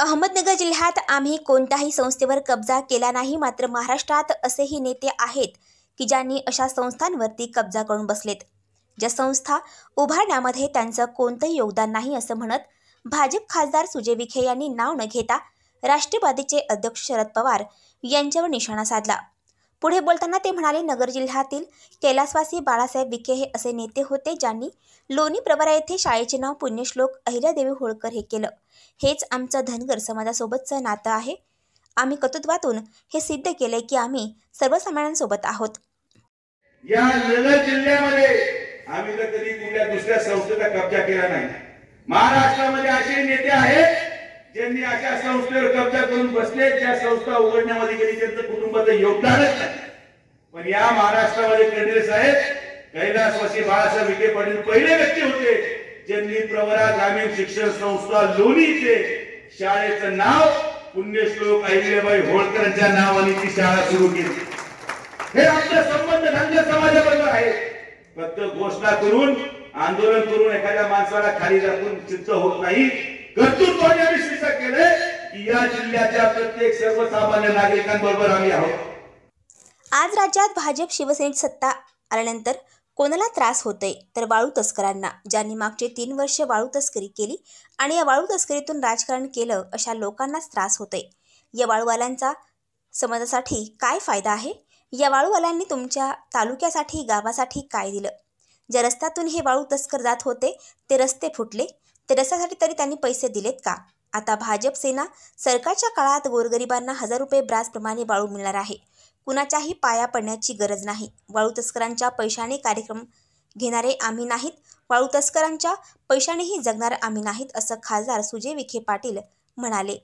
अहमदनगर जिल्ह्यात आम्ही कोणत्याही संस्थेवर कब्जा केला नाही। मात्र महाराष्ट्रात असेही नेते आहेत की ज्यांनी अशा संस्थांवरती कब्जा करून बसलेत, ज्या संस्था उभारण्यामध्ये त्यांचं कोणतंही योगदान नाही असं म्हणत भाजप खासदार सुजय विखे यांनी नाव न घेता राष्ट्रवादीचे अध्यक्ष शरद पवार यांच्यावर निशाणा साधला। पुढे बोलताना ते म्हणाले, नगर जिल्ह्यातील कैलासवासी बाळासाहेब विखे हे असे नेते होते ज्यांनी लोणी प्रवरा येथे शाळेचे नाव पुण्यश्लोक अहिल्यादेवी होळकर हे केलं। हेच आमचं धनगर समाजासोबतचं नातं आहे। आम्ही कर्तृत्वातून हे सिद्ध केले की आम्ही सर्वसामान्यांसोबत आहोत। या नगर जिल्ह्यामध्ये आम्ही तर कधी कुठल्या दुसऱ्या संस्थेचा कब्जा केला नाही। महाराष्ट्रामध्ये असे नेते आहेत ज्यांनी अशा संस्थेवर कब्जा करून बसले, ज्या संस्था उघडण्यामध्ये गेली त्यांचं कुटुंबाचं योगदानच नाही। पण या महाराष्ट्रामध्ये खंडेरे साहेब कैलासवासी बाळासाहेब विखे पाटील पहिले व्यक्ती होते ज्यांनी प्रवरा ग्रामीण शिक्षण संस्था लोणी येथे शाळेचं नाव पुण्यश्लोक अहिल्याबाई होळकरांच्या नावाने ती शाळा सुरू केली। हे आपला संबंध धनगर समाजाबरोबर आहे। फक्त घोषणा करून आंदोलन करून एखाद्या माणसाला खाली दाखवून चित्त होत नाही। कर्तृत्वाने आम्ही सिद्ध केले की या जिल्ह्याच्या प्रत्येक सर्वसामान्य नागरिकांबरोबर आम्ही आहोत। आज राज्यात भाजप शिवसेनेची सत्ता आल्यानंतर कोणाला त्रास होतोय तर वाळू तस्करांना, ज्यांनी मागचे 3 वर्ष वाळू तस्करी केली आणि या वाळू तस्करीतून राजकारण केलं, अशा लोकांनाच त्रास होतोय। या वाळूवाल्यांचा समाजासाठी काय फायदा आहे? या वाळूवाल्यांनी तुमच्या तालुक्यासाठी गावासाठी काय दिलं? ज्या रस्त्यातून हे वाळू तस्कर जात होते ते रस्ते फुटले, ते रस्त्यासाठी तरी त्यांनी पैसे दिलेत का? आता भाजप सेना सरकारच्या काळात गोरगरिबांना 1000 रुपये ब्रासप्रमाणे वाळू मिळणार आहे। कुणाच्याही पाया पडण्याची गरज नाही। वाळू तस्करांच्या पैशाने कार्यक्रम घेणारे आम्ही नाहीत, वाळू तस्करांच्या पैशानेही जगणार आम्ही नाहीत, असं खासदार सुजय विखे पाटील म्हणाले।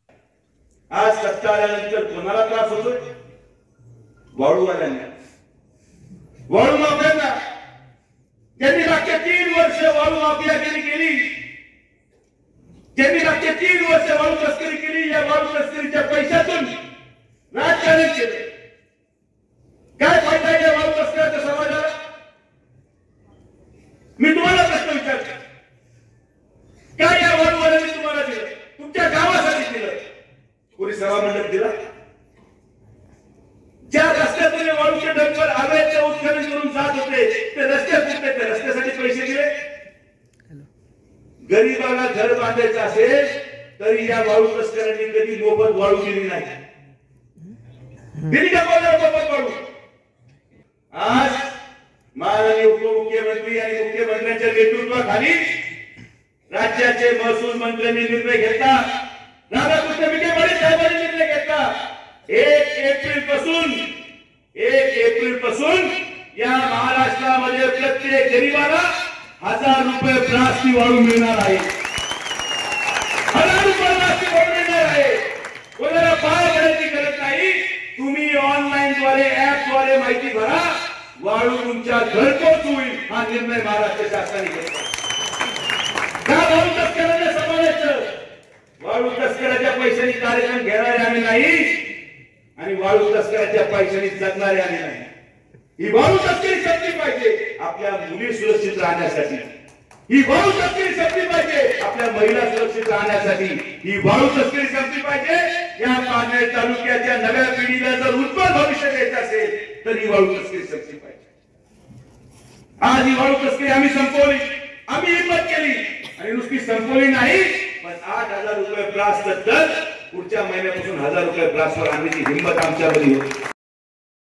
आज सत्ता आल्यानंतर कोणाला त्रास होतोय? वाळूवाल्यांना, वाळू माफियांना, ज्यांनी मागच्या 3 वर्ष वाळू माफियागिरी केली, ज्यांनी मागच्या 3 वर्ष वाळू तस्करी केली, या वाळू तस्करीच्या पैशातून राजकारण केलं। काय फायदा आहे या वाळू तस्कराच्या समाजाला? मी तुम्हाला प्रश्न विचारतो, काय या वाळूवाल्यांनी तुम्हाला दिलं? तुमच्या गावासाठी दिलं? कोणी सभा मंडप दिला? ज्या रस्त्यातून वाळूचे डंपर अवैध उत्खनन करून जात होते ते रस्ते फुटले, ते रस्त्यासाठी पैसे दिले? गरीबाला घर बांधायचं असेल तरी या वाळू तस्करांनी कधी मोफत वाळू दिली नाही। दिली का कोणाला मोफत वाळू? आज माननीय उपमुख्यमंत्री आणि मुख्यमंत्र्यांच्या नेतृत्वाखाली राज्याचे महसूल मंत्र्यांनी निर्णय घेतला, राधाकृष्ण विखे पाटील साहेबांनी निर्णय घेतला, 1 एप्रिल पासून या महाराष्ट्रामध्ये प्रत्येक गरीबाला 1000 रुपये ब्रासची वाळू मिळणार आहे। 1000 रुपये ब्रासची वाळू मिळणार आहे। कोणाला पाया पडायची गरज नाही। तुम्ही ऑनलाईन द्वारे ऍप द्वारे माहिती भरा, वाळू तुमच्या घरपोच होईल। हा निर्णय महाराष्ट्र शासनाने घेतला। का वाळू तस्करांना सांभाळायचं? वाळू तस्कराच्या पैशाने कार्यक्रम घेणारे आम्ही नाही आणि वाळू तस्कराच्या पैशाने जगणारे आम्ही नाही। ही वाळू तस्करी संपली पाहिजे आपल्या मुली सुरक्षित राहण्यासाठी। ही वाळू तस्करी संपली पाहिजे आपल्या महिला सुरक्षित राहण्यासाठी। ही वाळू तस्करी संपली पाहिजे या पारनेर तालुक्याच्या नव्या पिढीला जर उज्ज्वल भविष्य द्यायचं असेल तर ही वाळू तस्करी संपली पाहिजे। आज ही वाळू तस्करी आम्ही संपवली, आम्ही हिंमत केली आणि नुसती संपवली नाही, पण 8000 रुपये ब्रासचं दर पुढच्या महिन्यापासून 1000 रुपये ब्रासवर आणण्याची हिंमत आमच्यामध्ये होती।